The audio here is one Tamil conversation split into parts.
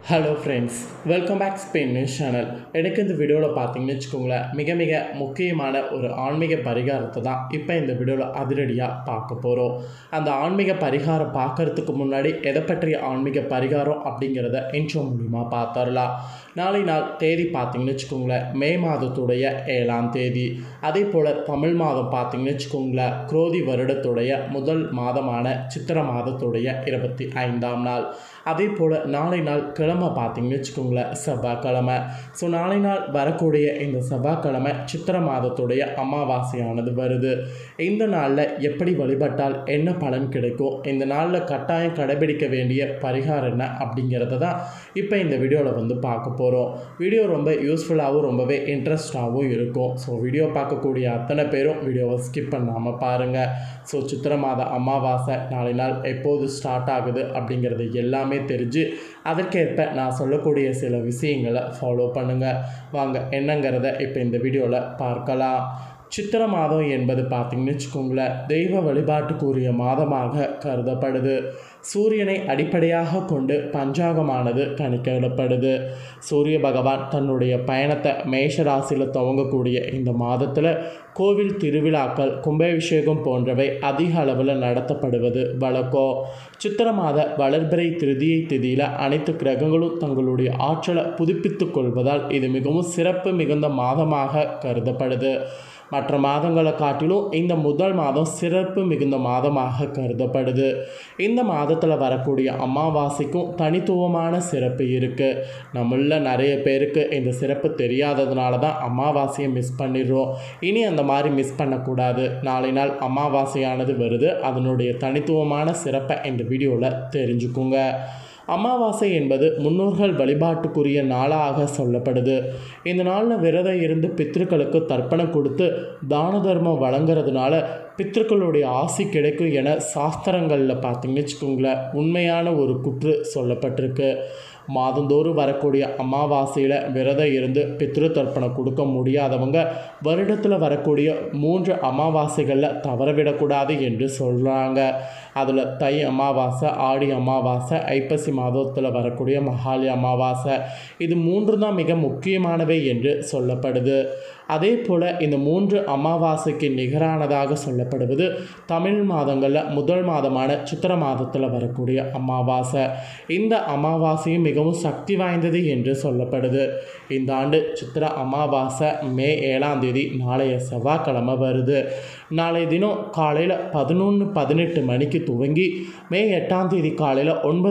Hello friends, welcome back Spain news channel. எனக்கு இந்த வீடியோவில் பார்த்தீங்கன்னு வச்சுக்கோங்களேன், மிக முக்கியமான ஒரு ஆன்மீக பரிகாரத்தை தான் இப்போ இந்த வீடியோவில் அதிரடியாக பார்க்க போகிறோம். அந்த ஆன்மீக பரிகாரம் பார்க்கறதுக்கு முன்னாடி எதை பற்றிய ஆன்மீக பரிகாரம் அப்படிங்கிறத இன்ட்ரோ மூலிமா பார்த்துடலாம். நாளை நாள் தேதி பார்த்தீங்கன்னு வச்சுக்கோங்களேன், மே மாதத்துடைய 7ஆம் தேதி. அதே போல் தமிழ் மாதம் பார்த்தீங்கன்னு வச்சுக்கோங்களேன், குரோதி வருடத்துடைய முதல் மாதமான சித்திரை மாதத்துடைய 25ஆம் நாள். அதே போல் நாளை நாள் கிழமை பார்த்தீங்கன்னு வச்சுக்கோங்களேன், செவ்வாய்க்கிழமை. ஸோ நாளை நாள் வரக்கூடிய இந்த செவ்வாய்க்கிழமை சித்திரை மாதத்துடைய அமாவாசையானது வருது. இந்த நாளில் எப்படி வழிபட்டால் என்ன பலன் கிடைக்கும், இந்த நாளில் கட்டாயம் கடைபிடிக்க வேண்டிய பரிகாரம் என்ன அப்படிங்கிறத தான் இப்போ இந்த வீடியோவில் பார்க்க போகிறோம். வீடியோ ரொம்ப யூஸ்ஃபுல்லாகவும் ரொம்பவே இன்ட்ரெஸ்டாகவும் இருக்கும். ஸோ வீடியோ பார்க்கக்கூடிய அத்தனை பேரும் வீடியோவை ஸ்கிப் பண்ணாமல் பாருங்கள். ஸோ சித்திரை மாத அமாவாசை நாளை நாள் எப்போது ஸ்டார்ட் ஆகுது அப்படிங்கிறது எல்லாமே தெரிஞ்சு அதற்கேற்ப நான் சொல்லக்கூடிய சில விஷயங்களை ஃபாலோ பண்ணுங்கள். வாங்க என்னங்கிறத இப்போ இந்த வீடியோவில் பார்க்கலாம். சித்திரை மாதம் என்பது பார்த்திங்கன்னு வச்சுக்கோங்களேன், தெய்வ வழிபாட்டுக்குரிய மாதமாக கருதப்படுது. சூரியனை அடிப்படையாக கொண்டு பஞ்சாங்கமானது கணிக்கப்படுது. சூரிய பகவான் தன்னுடைய பயணத்தை மேஷராசியில் துவங்கக்கூடிய இந்த மாதத்தில் கோவில் திருவிழாக்கள், கும்பாபிஷேகம் போன்றவை அதிக அளவில் நடத்தப்படுவது வழக்கம். சித்திரை மாத வளர்பிறை திருதியை திதியில் அனைத்து கிரகங்களும் தங்களுடைய ஆற்றலை புதுப்பித்து கொள்வதால் இது மிகவும் சிறப்பு மிகுந்த மாதமாக கருதப்படுது. மற்ற மாதங்களை காட்டிலும் இந்த முதல் மாதம் சிறப்பு மிகுந்த மாதமாக கருதப்படுது. இந்த மாதத்தில் வரக்கூடிய அமாவாசைக்கும் தனித்துவமான சிறப்பு இருக்குது. நம்மள நிறைய பேருக்கு இந்த சிறப்பு தெரியாததுனால தான் அமாவாசையை மிஸ் பண்ணிடுறோம். இனி அந்த மாதிரி மிஸ் பண்ணக்கூடாது. நாளை நாள் அமாவாசையானது வருது, அதனுடைய தனித்துவமான சிறப்பை இந்த வீடியோவில் தெரிஞ்சுக்குங்க. அமாவாசை என்பது முன்னோர்கள் வழிபாட்டுக்குரிய நாளாக சொல்லப்படுது. இந்த நாளில் விரதம் இருந்து பித்ருக்களுக்கு தர்ப்பணம் கொடுத்து தான தர்மம் வழங்குறதுனால பித்ருக்களுடைய ஆசி கிடைக்கும் என சாஸ்திரங்களில் பார்த்தீங்கன்னு வச்சுக்கோங்களேன், உண்மையான ஒரு குற்று சொல்லப்பட்டிருக்கு. மாதந்தோறும் வரக்கூடிய அமாவாசையில் விரதம் இருந்து பித்ரு தர்ப்பணம் கொடுக்க முடியாதவங்க வருடத்தில் வரக்கூடிய 3 அமாவாசைகளில் தவறவிடக்கூடாது என்று சொல்கிறாங்க. அதில் தை அமாவாசை, ஆடி அமாவாசை, ஐப்பசி மாதத்தில் வரக்கூடிய மகாலி அமாவாசை, இது 3 தான் மிக முக்கியமானவை என்று சொல்லப்படுது. அதே போல் இந்த 3 அமாவாசைக்கு நிகரானதாக சொல்லப்படுவது தமிழ் மாதங்களில் முதல் மாதமான சித்திரை மாதத்தில் வரக்கூடிய அமாவாசை. இந்த அமாவாசையும் மிகவும் சக்தி வாய்ந்தது என்று சொல்லப்படுது. இந்த ஆண்டு சித்திரை அமாவாசை மே 7ஆம் தேதி நாளைய செவ்வாய்க்கிழமை வருது. நாளைய தினம் காலையில் 11:18 மணிக்கு துவங்கி மே 8ஆம் தேதி காலையில்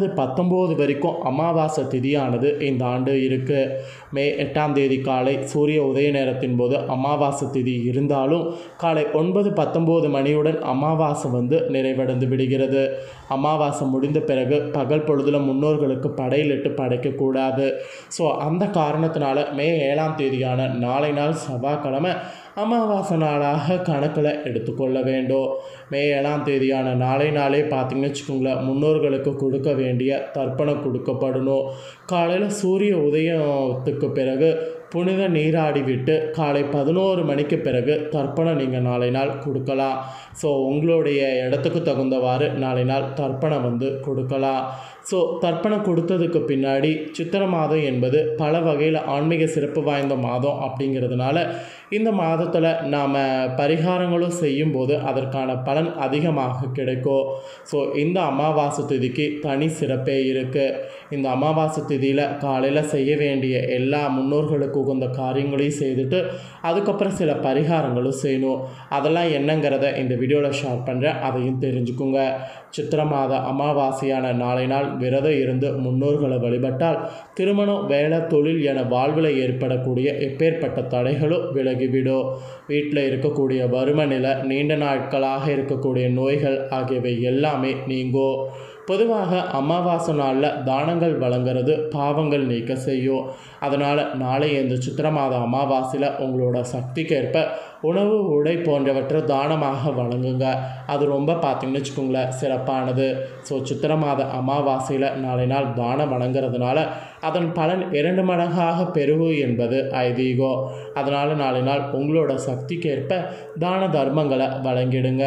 9:19 வரைக்கும் அமாவாசை திதியானது இந்த ஆண்டு இருக்குது. மே 8ஆம் தேதி காலை சூரிய உதய நேரத்தின் போது அமாவாசை திதி இருந்தாலும் காலை 9:19 மணியுடன் அமாவாசை நிறைவடைந்து விடுகிறது. அமாவாசை முடிந்த பிறகு பகல் பொழுதில் முன்னோர்களுக்கு படையிலிட்டு படைக்கக்கூடாது. ஸோ அந்த காரணத்தினால மே 7ஆம் தேதியான நாளை நாள் செவ்வாய்க்கிழமை அமாவாசை நாளாக கணக்கில் எடுத்துக்கொள்ள வேண்டும். மே 7ஆம் தேதியான நாளே பார்த்திங்கன்னு வச்சுக்கோங்களேன், முன்னோர்களுக்கு கொடுக்க வேண்டிய தர்ப்பணம் கொடுக்கப்படணும். காலையில் சூரிய உதயத்துக்கு பிறகு புனித நீராடி விட்டு காலை 11 மணிக்கு பிறகு தர்ப்பணம் நீங்கள் நாளை நாள் கொடுக்கலாம். ஸோ உங்களுடைய இடத்துக்கு தகுந்தவாறு நாளை நாள் தர்ப்பணம் கொடுக்கலாம். ஸோ தர்ப்பணம் கொடுத்ததுக்கு பின்னாடி சித்திரை மாதம் என்பது பல வகையில் ஆன்மீக சிறப்பு வாய்ந்த மாதம் அப்படிங்கிறதுனால இந்த மாதத்தில் நாம் பரிகாரங்களும் செய்யும்போது அதற்கான பலன் அதிகமாக கிடைக்கும். ஸோ இந்த அமாவாசை திதிக்கு தனி சிறப்பே இருக்குது. இந்த அமாவாசை திதியில் காலையில் செய்ய வேண்டிய எல்லா முன்னோர்களுக்கு உகந்த காரியங்களையும் செய்துட்டு அதுக்கப்புறம் சில பரிகாரங்களும் செய்யணும். அதெல்லாம் என்னங்கிறத இந்த வீடியோவில் ஷேர் பண்ணுறேன், அதையும் தெரிஞ்சுக்குங்க. சித்திரை மாத அமாவாசையான நாளை நாள் விரதம் இருந்து முன்னோர்களை வழிபட்டால் திருமணம், வேலை, தொழில் என வாழ்வில் ஏற்படக்கூடிய எப்பேற்பட்ட தடைகளும் விலகிவிடும். வீட்டில் இருக்கக்கூடிய வறுமை நிலை, நீண்ட நாட்களாக இருக்கக்கூடிய நோய்கள் ஆகியவை எல்லாமே நீங்கும். பொதுவாக அமாவாசை நாளில் தானங்கள் வழங்குறது பாவங்கள் நீக்க செய்யும். அதனால் நாளை இந்த சித்திரை மாத அமாவாசையில் உங்களோட சக்திக்கேற்ப உணவு, உடை போன்றவற்றை தானமாக வழங்குங்க. அது ரொம்ப பார்த்திங்கன்னு வச்சுக்கோங்களேன் சிறப்பானது. ஸோ சித்திரை மாத அமாவாசையில் நாளை நாள் தானம் வழங்குறதுனால அதன் பலன் 2 மடங்காக பெருகும் என்பது ஐதீகம். அதனால் நாளை நாள் உங்களோட சக்திக்கேற்ப தான தர்மங்களை வழங்கிடுங்க.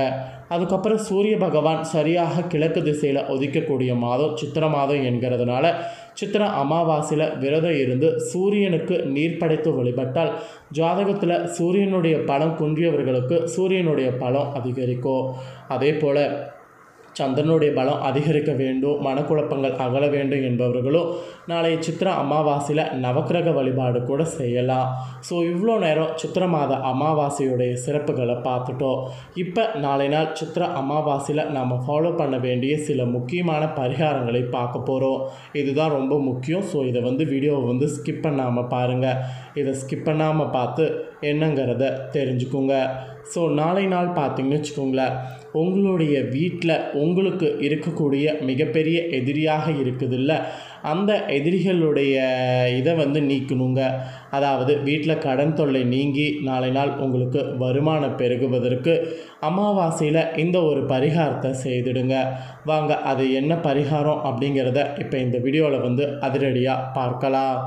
அதுக்கப்புறம் சூரிய பகவான் சரியாக கிழக்கு திசையில் உதிக்கக்கூடிய மாதம் சித்திரை மாதம் என்கிறதுனால சித்திரை அமாவாசையில் விரதம் இருந்து சூரியனுக்கு நீர் படைத்து வழிபட்டால் ஜாதகத்தில் சூரியனுடைய பலம் குன்றியவர்களுக்கு சூரியனுடைய பலம் அதிகரிக்கும். அதே போல் சந்திரனுடைய பலம் அதிகரிக்க வேண்டும், மனக்குழப்பங்கள் அகல வேண்டும் என்பவர்களும் நாளைய சித்திரை அமாவாசையில் நவக்கிரக வழிபாடு கூட செய்யலாம். ஸோ இவ்வளோ நேரம் சித்திரை மாத அமாவாசையுடைய சிறப்புகளை பார்த்துட்டோம். இப்போ நாளை நாள் சித்திரை அமாவாசையில் நாம் ஃபாலோ பண்ண வேண்டிய சில முக்கியமான பரிகாரங்களை பார்க்க போகிறோம். இதுதான் ரொம்ப முக்கியம். ஸோ இதை வீடியோவை ஸ்கிப் பண்ணாமல் பாருங்கள். இதை ஸ்கிப் பண்ணாமல் பார்த்து என்னங்கிறத தெரிஞ்சுக்குங்க. ஸோ நாளை நாள் பார்த்திங்கன்னு வச்சுக்கோங்களேன், உங்களுடைய வீட்டில் உங்களுக்கு இருக்கக்கூடிய மிகப்பெரிய எதிரியாக இருக்குதுல்ல, அந்த எதிரிகளுடைய இதை நீக்கணுங்க. அதாவது வீட்டில் கடன் தொல்லை நீங்கி நாளை நாள் உங்களுக்கு வருமானம் பெருகுவதற்கு அமாவாசையில் இந்த ஒரு பரிகாரத்தை செய்துடுங்க. வாங்க அது என்ன பரிகாரம் அப்படிங்கிறத இப்போ இந்த வீடியோவில் அதிரடியாக பார்க்கலாம்.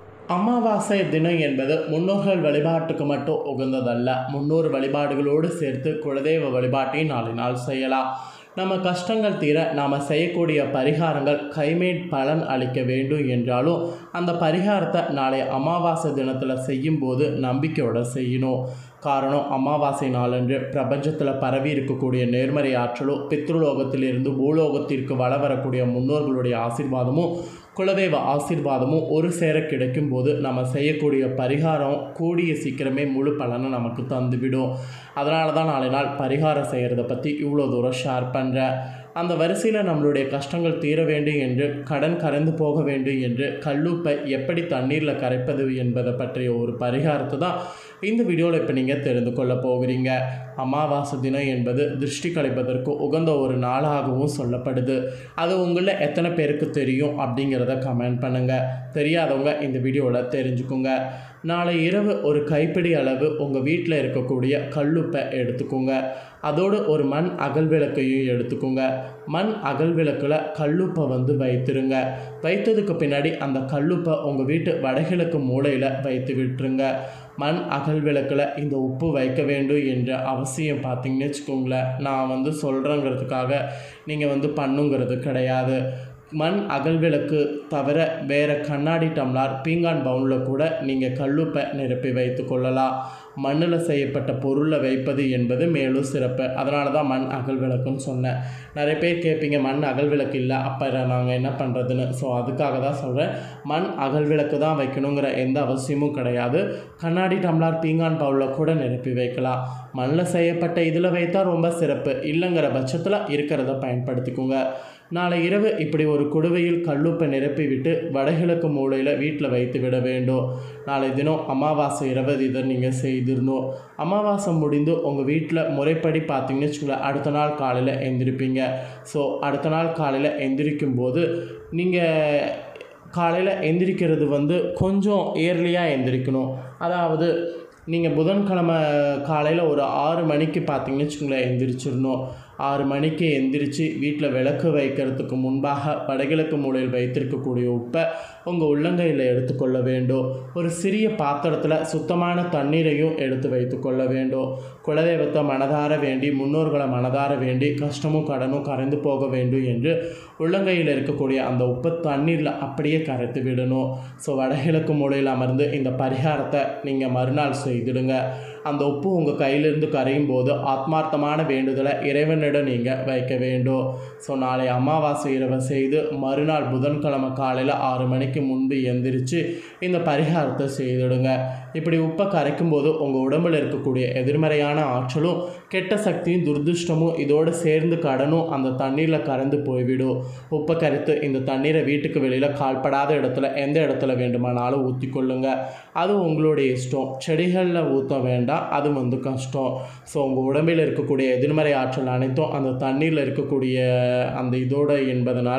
அமாவாசை தினம் என்பது முன்னோர்கள் வழிபாட்டுக்கு மட்டும் உகந்ததல்ல. முன்னோர் வழிபாடுகளோடு சேர்த்து குலதெய்வ வழிபாட்டையும் நாளை நாள் செய்யலாம். நம்ம கஷ்டங்கள் தீர நாம் செய்யக்கூடிய பரிகாரங்கள் கைமேட் பலன் அளிக்க வேண்டும் என்றாலும் அந்த பரிகாரத்தை நாளை அமாவாசை தினத்தில் செய்யும்போது நம்பிக்கையோடு செய்யணும். காரணம், அமாவாசை நாளன்று பிரபஞ்சத்தில் பரவி இருக்கக்கூடிய நேர்மறை ஆற்றலும் பித்ருலோகத்திலிருந்து பூலோகத்திற்கு வள வரக்கூடிய முன்னோர்களுடைய ஆசீர்வாதமும் குலதெய்வ ஆசீர்வாதமும் ஒரு சேர கிடைக்கும் போது நம்ம செய்யக்கூடிய பரிகாரம் கூடிய சீக்கிரமே முழு பலனை நமக்கு தந்துவிடும். அதனால தான் நாளை நாள் பரிகாரம் செய்கிறத பற்றி இவ்வளோ தூரம் ஷேர் பண்ணுறேன். அந்த வரிசையில் நம்மளுடைய கஷ்டங்கள் தீர வேண்டும் என்று, கடன் கரைந்து போக வேண்டும் என்று கல்லுப்பை எப்படி தண்ணீரில் கரைப்பது என்பதை பற்றிய ஒரு பரிகாரத்தை தான் இந்த வீடியோவில் இப்போ நீங்கள் தெரிந்து கொள்ள போகிறீங்க. அமாவாசை தினம் என்பது திருஷ்டி கழிப்பதற்கு உகந்த ஒரு நாளாகவும் சொல்லப்படுது. அது உங்களில் எத்தனை பேருக்கு தெரியும் அப்படிங்கிறத கமெண்ட் பண்ணுங்கள். தெரியாதவங்க இந்த வீடியோவில் தெரிஞ்சுக்குங்க. நாளை இரவு ஒரு கைப்பிடி அளவு உங்கள் வீட்டில் இருக்கக்கூடிய கல்லுப்பை எடுத்துக்கோங்க. அதோடு ஒரு மண் அகல் விளக்கையும் எடுத்துக்கோங்க. மண் அகல் விளக்கில் கல்லுப்பை வைத்துருங்க. வைத்ததுக்கு பின்னாடி அந்த கல்லுப்பை உங்கள் வீட்டு வடகிழக்கு மூலையில் வைத்து விட்டுருங்க. மண் அகல் விளக்கில் இந்த உப்பு வைக்க வேண்டும் என்ற அவசியம் பார்த்திங்கன்னு வச்சுக்கோங்களேன். நான் சொல்கிறேங்கிறதுக்காக நீங்கள் பண்ணுங்கிறது கிடையாது. மண் அகல் விளக்கு தவிர வேறு கண்ணாடி டம்ளார், பீங்கான் பவுனில் கூட நீங்கள் கல்லுப்பை நிரப்பி வைத்து கொள்ளலாம். மண்ணில் செய்யப்பட்ட பொருளை வைப்பது என்பது மேலும் சிறப்பு. அதனால தான் மண் அகல் விளக்குன்னு சொன்னேன். நிறைய பேர் கேட்பீங்க, மண் அகல் விளக்கு இல்லை, அப்போ நாங்கள் என்ன பண்ணுறதுன்னு. ஸோ அதுக்காக தான் சொல்கிறேன். மண் அகல் விளக்கு தான் வைக்கணுங்கிற எந்த அவசியமும் கிடையாது. கண்ணாடி டம்ளார், பீங்கான் பவுலில் கூட நிரப்பி வைக்கலாம். மண்ணில் செய்யப்பட்ட இதில் வைத்தால் ரொம்ப சிறப்பு. இல்லைங்கிற பட்சத்தில் இருக்கிறத பயன்படுத்திக்கோங்க. நாளை இரவு இப்படி ஒரு குடுவையில் கல்லுப்பை நிரப்பி விட்டு வடகிழக்கு மூலையில் வீட்டில் வைத்து விட வேண்டும். நாளை தினம் அமாவாசை இரவு இதை நீங்கள் செய்திடணும். அமாவாசை முடிந்து உங்கள் வீட்டில் முறைப்படி பார்த்திங்கன்னு வச்சுக்கோங்களேன், அடுத்த நாள் காலையில் எந்திரிப்பீங்க. ஸோ அடுத்த நாள் காலையில் எந்திரிக்கும் போது நீங்கள் காலையில் எந்திரிக்கிறது கொஞ்சம் ஏர்லியாக எந்திரிக்கணும். அதாவது நீங்கள் புதன்கிழமை காலையில் ஒரு 6 மணிக்கு பார்த்திங்கன்னு வச்சுக்கோங்களேன் எந்திரிச்சிடணும். 6 மணிக்கு எந்திரிச்சு வீட்டில் விளக்கு வைக்கிறதுக்கு முன்பாக வடகிழக்கு மூலையில் வைத்திருக்கக்கூடிய உப்பை உங்கள் உள்ளங்கையில் எடுத்துக்கொள்ள வேண்டும். ஒரு சிறிய பாத்திரத்தில் சுத்தமான தண்ணீரையும் எடுத்து வைத்து கொள்ள வேண்டும். குலதெய்வத்தை மனதார வேண்டி, முன்னோர்களை மனதார வேண்டி, கஷ்டமும் கடனும் கரைந்து போக வேண்டும் என்று உள்ளங்கையில் இருக்கக்கூடிய அந்த உப்பை தண்ணீரில் அப்படியே கரைத்து விடணும். ஸோ வடகிழக்கு மூலையில் அமர்ந்து இந்த பரிகாரத்தை நீங்கள் மறுநாள் செய்திடுங்க. அந்த உப்பு உங்கள் கையிலிருந்து கரையும் போது ஆத்மார்த்தமான வேண்டுதலை இறைவனிடம் நீங்கள் வைக்க வேண்டும். ஸோ நாளை அமாவாசை இரவை செய்து மறுநாள் புதன்கிழமை காலையில் 6 மணிக்கு முன்பு எந்திரிச்சு இந்த பரிகாரத்தை செய்திடுங்க. இப்படி உப்பை கரைக்கும் போது உங்கள் உடம்பில் இருக்கக்கூடிய எதிர்மறையான ஆற்றலும் கெட்ட சக்தியும் துர்திருஷ்டமும் இதோடு சேர்ந்து கடனும் அந்த தண்ணீரில் கரைந்து போய்விடும். உப்பை கரைத்து இந்த தண்ணீரை வீட்டுக்கு வெளியில் கால்படாத இடத்துல எந்த இடத்துல வேண்டுமானாலும் ஊற்றிக்கொள்ளுங்க. அது உங்களுடைய இஷ்டம். செடிகளில் ஊற்ற வேண்டாம், அது கஷ்டம். ஸோ உங்கள் உடம்பில் இருக்கக்கூடிய எதிர்மறை ஆற்றல் அனைத்தும் அந்த தண்ணீரில் இருக்கக்கூடிய அந்த இதோடு என்பதனால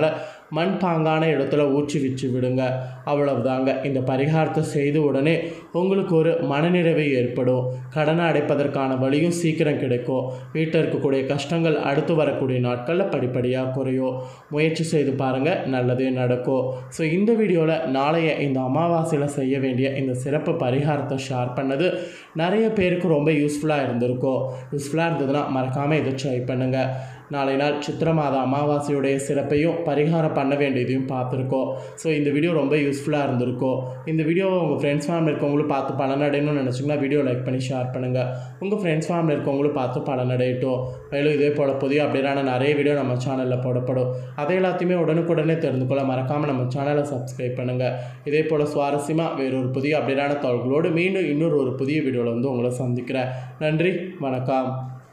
மண் பாங்கான இடத்துல ஊற்றி வச்சு விடுங்க. அவ்வளவுதாங்க. இந்த பரிகாரத்தை செய்த உடனே உங்களுக்கு ஒரு மனநிறைவு ஏற்படும். கடனை அடைப்பதற்கான வழியும் சீக்கிரம் கிடைக்கும். வீட்டில் இருக்கக்கூடிய கஷ்டங்கள் அடுத்து வரக்கூடிய நாட்களில் படிப்படியாக குறையும். முயற்சி செய்து பாருங்கள், நல்லதே நடக்கும். ஸோ இந்த வீடியோவில் நாளைய இந்த அமாவாசையில் செய்ய வேண்டிய இந்த சிறப்பு பரிகாரத்தை ஷேர் பண்ணது நிறைய பேருக்கு ரொம்ப யூஸ்ஃபுல்லாக இருந்திருக்கும். யூஸ்ஃபுல்லாக இருந்ததுன்னா மறக்காமல் இதை ட்ரை பண்ணுங்கள். நாளை நாள் சித்திரை மாத அமாவாசையுடைய சிறப்பையும் பரிகாரம் பண்ண வேண்டியதையும் பார்த்துருக்கோம். ஸோ இந்த வீடியோ ரொம்ப யூஸ்ஃபுல்லாக இருந்திருக்கும். இந்த வீடியோவை உங்கள் ஃப்ரெண்ட்ஸ் ஃபேமிலி இருக்கவங்களும் பார்த்து பலனடையணும்னு நினச்சிங்கன்னா வீடியோ லைக் பண்ணி ஷேர் பண்ணுங்கள். உங்கள் ஃப்ரெண்ட்ஸ் ஃபேமிலி இருக்கவங்களும் பார்த்து பலனடையட்டும். மேலும் இதே போல் புதிய அப்படியான நிறைய வீடியோ நம்ம சேனலில் போடப்படும். அதை எல்லாத்தையுமே உடனுக்குடனே தெரிந்து கொள்ள மறக்காமல் நம்ம சேனலை சப்ஸ்கிரைப் பண்ணுங்கள். இதே போல் சுவாரஸ்யமாக வேறொரு புதிய அப்படியான தகவல்களோடு மீண்டும் இன்னொரு புதிய வீடியோவில் வந்து உங்களை சந்திக்கிறேன். நன்றி, வணக்கம்.